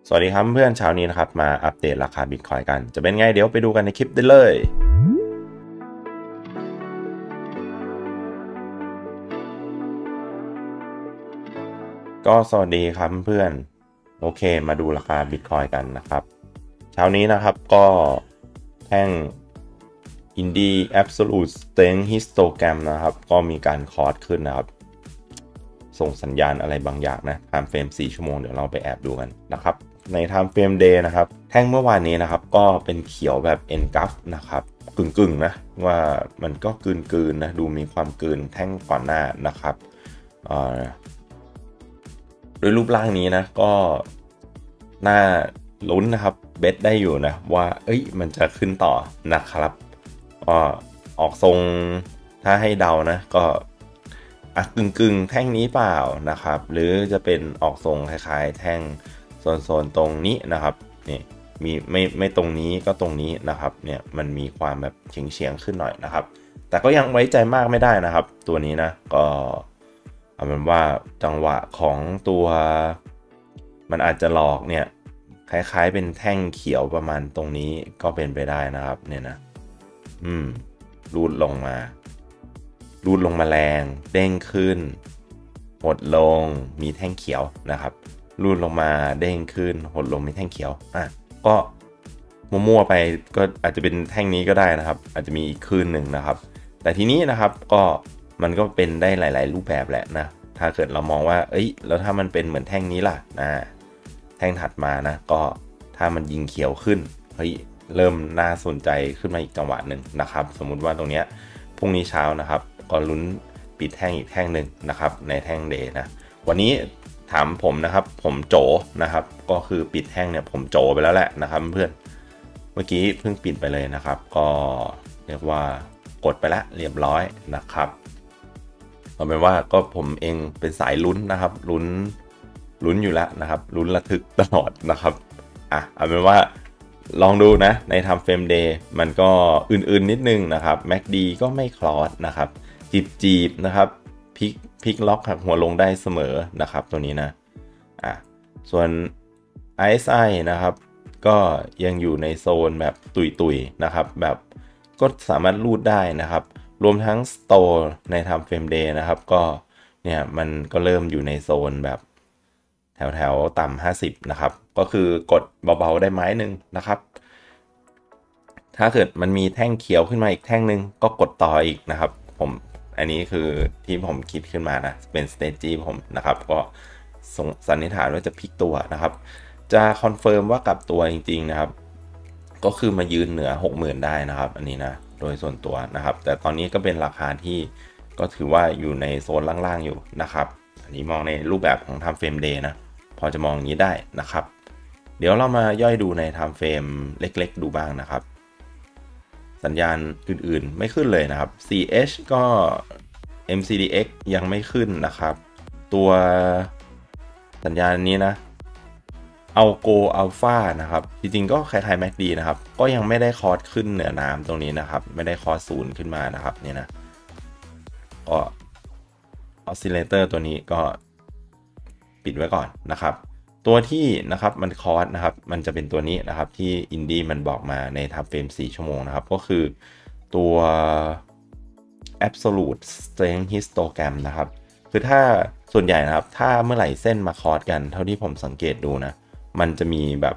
สวัสดีครับเพื่อนเช้านี้นะครับมาอัปเดตราคาบิตคอยกันจะเป็นไงเดี๋ยวไปดูกันในคลิปได้เลยก็สวัสดีครับเพื่อนโอเคมาดูราคาบิตคอยกันนะครับเช้านี้นะครับก็แท่ง Indie Absolute Strength Histogram นะครับก็มีการคอร์สขึ้นนะครับส่งสัญญาณอะไรบางอย่างนะ time frame 4 ชั่วโมงเดี๋ยวเราไปแอบดูกันนะครับใน time frame day นะครับแท่งเมื่อวานนี้นะครับก็เป็นเขียวแบบ engulf นะครับกึ่งนะว่ามันก็กลืนนะดูมีความกลืนแท่งก่อนหน้านะครับโดยรูปร่างนี้นะก็น่าลุ้นนะครับเบสได้อยู่นะว่ามันจะขึ้นต่อนะครับออกทรงถ้าให้เดานะก็กึ่งแท่งนี้เปล่านะครับหรือจะเป็นออกทรงคล้ายๆแท่งโซนตรงนี้นะครับนี่มีไม่ตรงนี้ก็ตรงนี้นะครับเนี่ยมันมีความแบบเฉียงขึ้นหน่อยนะครับแต่ก็ยังไว้ใจมากไม่ได้นะครับตัวนี้นะก็เอาเป็นว่าจังหวะของตัวมันอาจจะหลอกเนี่ยคล้ายๆเป็นแท่งเขียวประมาณตรงนี้ก็เป็นไปได้นะครับเนี่ยนะรูดลงมาแรงเด้งขึ้นหดลงมีแท่งเขียวนะครับรูดลงมาเด้งขึ้นหดลงมีแท่งเขียวก็มั่วๆไปก็อาจจะเป็นแท่งนี้ก็ได้นะครับอาจจะมีอีกคืนหนึ่งนะครับแต่ทีนี้นะครับก็มันก็เป็นได้หลายๆรูปแบบแหละนะถ้าเกิดเรามองว่าแล้วถ้ามันเป็นเหมือนแท่งนี้ล่ะแท่งถัดมานะก็ถ้ามันยิงเขียวขึ้นเริ่มน่าสนใจขึ้นมาอีกจังหวะหนึ่งนะครับสมมุติว่าตรงเนี้ยพรุ่งนี้เช้านะครับก็ลุ้นปิดแท่งอีกแท่งหนึ่งนะครับในแท่งเดย์นะวันนี้ถามผมนะครับผมโจนะครับก็คือปิดแท่งเนี่ยผมโจไปแล้วแหละนะครับเพื่อนเมื่อกี้เพิ่งปิดไปเลยนะครับก็เรียกว่ากดไปแล้วเรียบร้อยนะครับเอาเป็นว่าก็ผมเองเป็นสายลุ้นนะครับลุ้นอยู่แล้วนะครับลุ้นระทึกตลอดนะครับเอาเป็นว่าลองดูนะในทำเฟรมเดย์มันก็อื่นๆนิดนึงนะครับ MACD ก็ไม่คลอสนะครับจีบนะครับพลิกล็อกหักหัวลงได้เสมอนะครับตัวนี้นะส่วน RSI นะครับก็ยังอยู่ในโซนแบบตุยๆนะครับแบบก็สามารถรูดได้นะครับรวมทั้ง Store ในทำเฟรมเดย์นะครับก็เนี่ยมันก็เริ่มอยู่ในโซนแบบแถวต่ำ50นะครับก็คือกดเบาๆได้ไม้หนึ่งนะครับถ้าเกิดมันมีแท่งเขียวขึ้นมาอีกแท่งหนึ่งก็กดต่ออีกนะครับอันนี้คือที่ผมคิดขึ้นมานะเป็นสเตจี้ผมนะครับก็สันนิษฐานว่าจะพลิกตัวนะครับจะคอนเฟิร์มว่ากลับตัวจริงๆนะครับก็คือมายืนเหนือ 60,000 ได้นะครับอันนี้นะโดยส่วนตัวนะครับแต่ตอนนี้ก็เป็นราคาที่ก็ถือว่าอยู่ในโซนล่างๆอยู่นะครับอันนี้มองในรูปแบบของ Time Frame Day นะพอจะมองอย่างนี้ได้นะครับเดี๋ยวเรามาย่อยดูใน Time Frame เล็กๆดูบ้างนะครับสัญญาณอื่นๆไม่ขึ้นเลยนะครับ CH ก็ MCDX ยังไม่ขึ้นนะครับตัวสัญญาณนี้นะAlgo Alpha นะครับจริงๆก็คล้ายๆ MACD นะครับก็ยังไม่ได้คอร์สขึ้นเหนือน้ำตรงนี้นะครับไม่ได้คอร์สศูนย์ขึ้นมานะครับเนี่ยนะก็ออสซิเลเตอร์ตัวนี้ก็ปิดไว้ก่อนนะครับตัวที่นะครับมันคอร์สนะครับมันจะเป็นตัวนี้นะครับที่อินดี้มันบอกมาในทับเฟรม4 ชั่วโมงนะครับก็คือตัว Absolute Strength Histogram นะครับคือถ้าส่วนใหญ่นะครับถ้าเมื่อไหร่เส้นมาคอร์สกันเท่าที่ผมสังเกตดูนะมันจะมีแบบ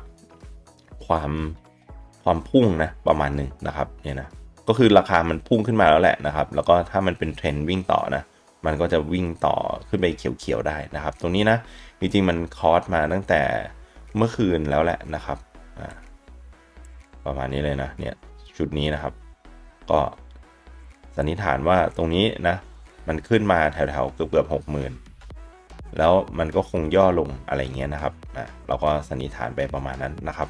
ความพุ่งนะประมาณหนึ่งนะครับเนี่ยนะก็คือราคามันพุ่งขึ้นมาแล้วแหละนะครับแล้วก็ถ้ามันเป็นเทรนด์วิ่งต่อนะมันก็จะวิ่งต่อขึ้นไปเขียวๆได้นะครับตรงนี้นะจริงๆมันคอร์สมาตั้งแต่เมื่อคืนแล้วแหละนะครับประมาณนี้เลยนะเนี่ยชุดนี้นะครับก็สันนิษฐานว่าตรงนี้นะมันขึ้นมาแถวๆเกือบ 60,000แล้วมันก็คงย่อลงอะไรเงี้ยนะครับเราก็สันนิษฐานไปประมาณนั้นนะครับ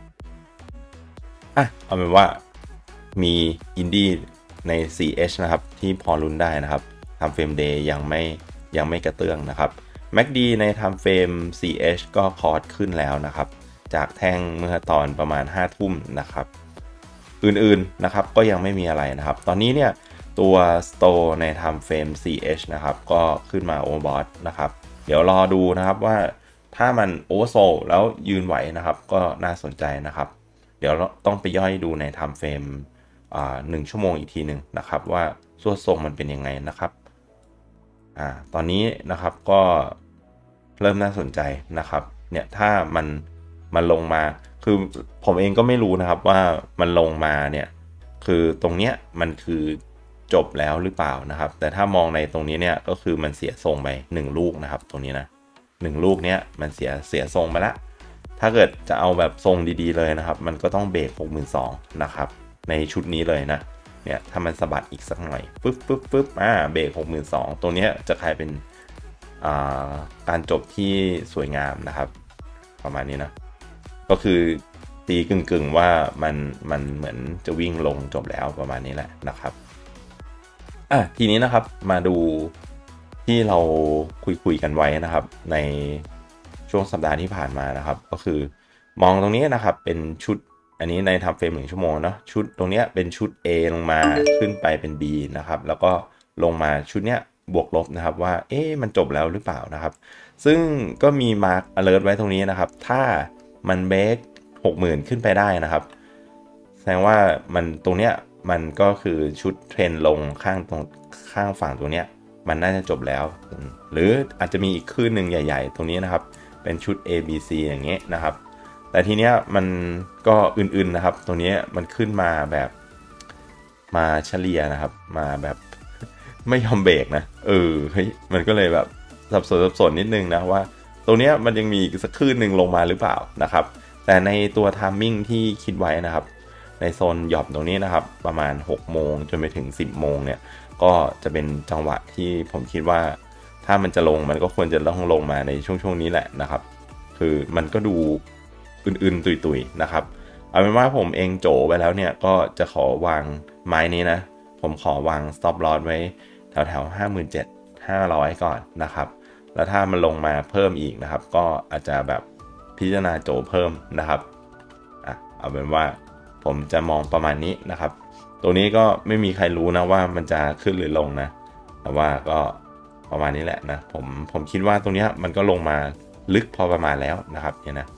เอาเป็นว่ามีอินดี้ใน CH นะครับที่พอลุ้นได้นะครับทำเฟรม Day ยังไม่กระเตื้องนะครับ MACD ในทำเฟรม CH ก็คอร์สขึ้นแล้วนะครับจากแท่งเมื่อตอนประมาณ5 ทุ่มนะครับอื่นๆนะครับก็ยังไม่มีอะไรนะครับตอนนี้เนี่ยตัว Store ใน Time Frame CH นะครับก็ขึ้นมา Overbought นะครับเดี๋ยวรอดูนะครับว่าถ้ามันโอเวอร์โซลแล้วยืนไหวนะครับก็น่าสนใจนะครับเดี๋ยวเราต้องไปย่อยดูในไทม์เฟรม1 ชั่วโมงอีกทีหนึ่งนะครับว่าสวดทรงมันเป็นยังไงนะครับตอนนี้นะครับก็เริ่มน่าสนใจนะครับเนี่ยถ้ามันลงมาคือผมเองก็ไม่รู้นะครับว่ามันลงมาเนี่ยคือตรงเนี้ยมันคือจบแล้วหรือเปล่านะครับแต่ถ้ามองในตรงนี้เนี่ยก็คือมันเสียทรงไป1 ลูกนะครับตรงนี้นะ1 ลูกเนี้ยมันเสียทรงไปละถ้าเกิดจะเอาแบบทรงดีๆเลยนะครับมันก็ต้องเบรก 62,000 นะครับในชุดนี้เลยนะเนี่ยถ้ามันสะบัดอีกสักหน่อยฟึบเบรก 62,000 ตัวนี้จะกลายเป็นการจบที่สวยงามนะครับประมาณนี้นะก็คือตีกึ่งว่ามันเหมือนจะวิ่งลงจบแล้วประมาณนี้แหละนะครับทีนี้นะครับมาดูที่เราคุยกันไว้นะครับในช่วงสัปดาห์ที่ผ่านมานะครับก็คือมองตรงนี้นะครับเป็นชุดอันนี้ในทำเฟรม1 ชั่วโมงเนาะชุดตรงนี้เป็นชุด A ลงมาขึ้นไปเป็น B นะครับแล้วก็ลงมาชุดเนี้ยบวกลบนะครับว่ามันจบแล้วหรือเปล่านะครับซึ่งก็มี Mark Alert ไว้ตรงนี้นะครับถ้ามันเบรก 60,000 ขึ้นไปได้นะครับแสดงว่ามันตรงเนี้ยมันก็คือชุดเทรนลงข้างฝั่งตัวเนี้ยมันน่าจะจบแล้วหรืออาจจะมีอีกคลื่นหนึ่งใหญ่ๆตรงนี้นะครับเป็นชุด A B C อย่างเงี้ยนะครับแต่ทีเนี้ยมันก็อื่นๆนะครับตรงนี้มันขึ้นมาแบบมาเฉลี่ยนะครับมาแบบไม่ยอมเบรกนะเฮ้ยมันก็เลยแบบสับสนนิดนึงนะว่าตรงนี้มันยังมีสักคลื่นหนึ่งลงมาหรือเปล่านะครับแต่ในตัวไทมิ่งที่คิดไว้นะครับในโซนหย่อมตรงนี้นะครับประมาณ6 โมงจนไปถึง10 โมงเนี่ยก็จะเป็นจังหวะที่ผมคิดว่าถ้ามันจะลงมันก็ควรจะต้องลงมาในช่วงนี้แหละนะครับคือมันก็ดูอื่นๆตุยๆนะครับเอาเป็นว่าผมเองโจไปแล้วเนี่ยก็จะขอวางไม้นี้นะผมขอวาง stop loss ไว้แถว 57,500 ก่อนนะครับแล้วถ้ามันลงมาเพิ่มอีกนะครับก็อาจจะแบบพิจารณาโจเพิ่มนะครับเอาเป็นว่าผมจะมองประมาณนี้นะครับตัวนี้ก็ไม่มีใครรู้นะว่ามันจะขึ้นหรือลงนะแต่ว่าก็ประมาณนี้แหละนะผมคิดว่าตรงนี้มันก็ลงมาลึกพอประมาณแล้วนะครับเนี่ยนะ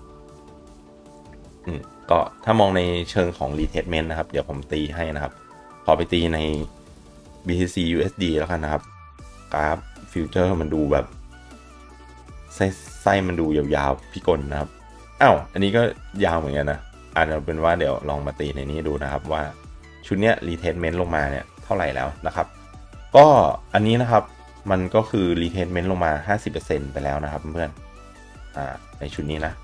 ก็ถ้ามองในเชิงของ retracement นะครับเดี๋ยวผมตีให้นะครับพอไปตีใน BTC USD แล้วกันนะครับกราฟฟิวเจอร์มันดูแบบไส้มันดูยาวๆพิกลนะครับอันนี้ก็ยาวเหมือนกันนะอาจจะเป็นว่าเดี๋ยวลองมาตีในนี้ดูนะครับว่าชุดเนี้ย retracement ลงมาเนี่ยเท่าไหร่แล้วนะครับก็อันนี้นะครับมันก็คือ retracement ลงมา 50% ไปแล้วนะครับเพื่อนในชุดนี้นะ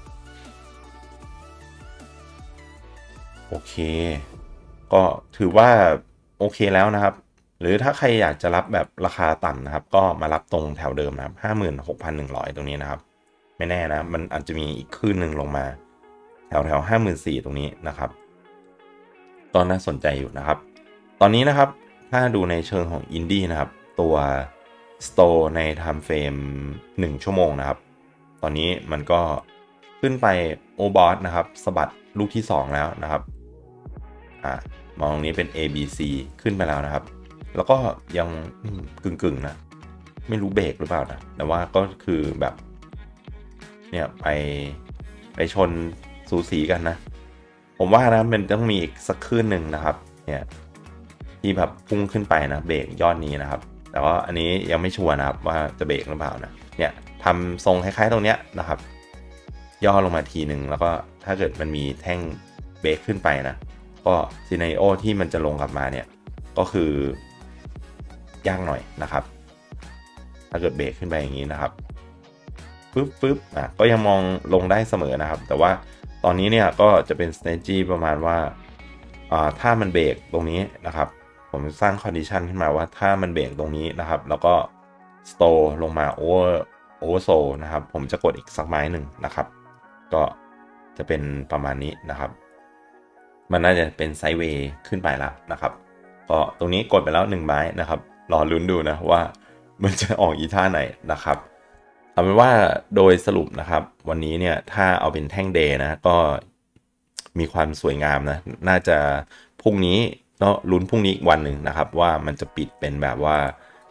โอเคก็ถือว่าโอเคแล้วนะครับหรือถ้าใครอยากจะรับแบบราคาต่ำนะครับก็มารับตรงแถวเดิมนะครับ 56,100 ตรงนี้นะครับไม่แน่นะมันอาจจะมีอีกคลื่นหนึ่งลงมาแถว 54,000 ตรงนี้นะครับก็น่าสนใจอยู่นะครับตอนนี้นะครับถ้าดูในเชิงของอินดี้นะครับตัว Store ใน Time Frame 1 ชั่วโมงนะครับตอนนี้มันก็ขึ้นไปโอบอสนะครับสะบัดลูกที่2แล้วนะครับมองนี้เป็น A B C ขึ้นไปแล้วนะครับแล้วก็ยังกึ่งนะไม่รู้เบรกหรือเปล่านะแต่ว่าก็คือแบบเนี่ยไปชนสูสีกันนะผมว่านะมันต้องมีอีกสักคลื่นหนึ่งนะครับเนี่ยที่แบบพุ่งขึ้นไปนะเบรกยอดนี้นะครับแต่ว่าอันนี้ยังไม่ชัวร์นะครับว่าจะเบรกหรือเปล่านะเนี่ยทำทรงคล้ายๆตรงเนี้ยนะครับย่อลงมาทีหนึ่งแล้วก็ถ้าเกิดมันมีแท่งเบรกขึ้นไปนะก็ซีนาริโอที่มันจะลงกลับมาเนี่ยก็คือยากหน่อยนะครับถ้าเกิดเบรกขึ้นไปอย่างนี้นะครับปึ๊บก็ยังมองลงได้เสมอนะครับแต่ว่าตอนนี้เนี่ยก็จะเป็น strategy ประมาณว่าถ้ามันเบรกตรงนี้นะครับผมสร้าง condition ขึ้นมาว่าถ้ามันเบรกตรงนี้นะครับแล้วก็ store ลงมา oversold นะครับผมจะกดอีกสักไม้หนึ่งนะครับก็จะเป็นประมาณนี้นะครับมันน่าจะเป็นไซด์เวย์ขึ้นไปแล้วนะครับก็ตรงนี้กดไปแล้ว1 ไม้นะครับรอลุ้นดูนะว่ามันจะออกอีท่าไหนนะครับเอาเป็นว่าโดยสรุปนะครับวันนี้เนี่ยถ้าเอาเป็นแท่งเดย์นะก็มีความสวยงามนะน่าจะพรุ่งนี้เนาะลุ้นพรุ่งนี้อีกวันหนึ่งนะครับว่ามันจะปิดเป็นแบบว่า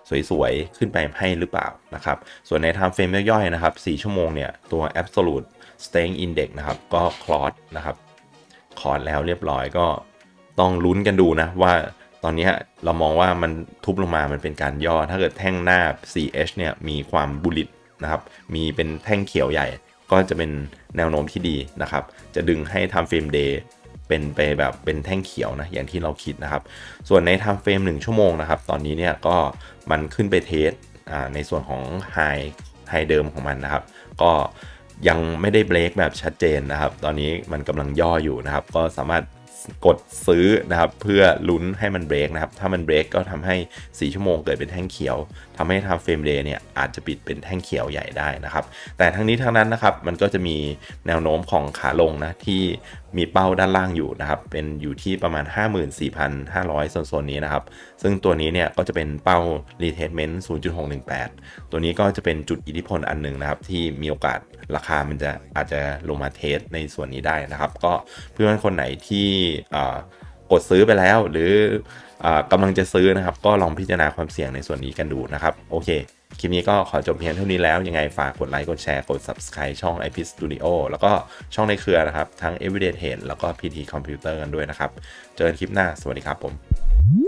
สวยๆขึ้นไปให้หรือเปล่านะครับส่วนใน time frame ย่อยๆนะครับ4ชั่วโมงเนี่ยตัว absolute strength index นะครับก็คลอสนะครับคลอสแล้วเรียบร้อยก็ต้องลุ้นกันดูนะว่าตอนนี้เรามองว่ามันทุบลงมามันเป็นการย่อถ้าเกิดแท่งหน้า CH เนี่ยมีความบุลิตนะครับมีเป็นแท่งเขียวใหญ่ก็จะเป็นแนวโน้มที่ดีนะครับจะดึงให้ time frame day เป็นไปแบบเป็นแท่งเขียวนะอย่างที่เราคิดนะครับส่วนใน time frame 1 ชั่วโมงนะครับตอนนี้เนี่ยก็มันขึ้นไปเทสในส่วนของ high เดิมของมันนะครับก็ยังไม่ได้เบรกแบบชัดเจนนะครับตอนนี้มันกำลังย่ออยู่นะครับก็สามารถกดซื้อนะครับเพื่อลุ้นให้มันเบรกนะครับถ้ามันเบรกก็ทำให้4ชั่วโมงเกิดเป็นแท่งเขียวทำให้ time frame day เนี่ยอาจจะปิดเป็นแท่งเขียวใหญ่ได้นะครับแต่ทั้งนี้ทั้งนั้นนะครับมันก็จะมีแนวโน้มของขาลงนะที่มีเป้าด้านล่างอยู่นะครับเป็นอยู่ที่ประมาณ 54,500 โซนนี้นะครับซึ่งตัวนี้เนี่ยก็จะเป็นเป้า retracement 0.618 ตัวนี้ก็จะเป็นจุดอิทธิพลอันหนึ่งนะครับที่มีโอกาสราคามันจะอาจจะลงมาเทสในส่วนนี้ได้นะครับก็เพื่อนคนไหนที่กดซื้อไปแล้วหรือกำลังจะซื้อนะครับก็ลองพิจารณาความเสี่ยงในส่วนนี้กันดูนะครับโอเคคลิปนี้ก็ขอจบเพียงเท่านี้แล้วยังไงฝากกดไลค์กดแชร์กด Subscribe ช่อง IP Studio แล้วก็ช่องในเครือนะครับทั้ง Everyday Trade แล้วก็ PT Computer กันด้วยนะครับเจอกันคลิปหน้าสวัสดีครับผม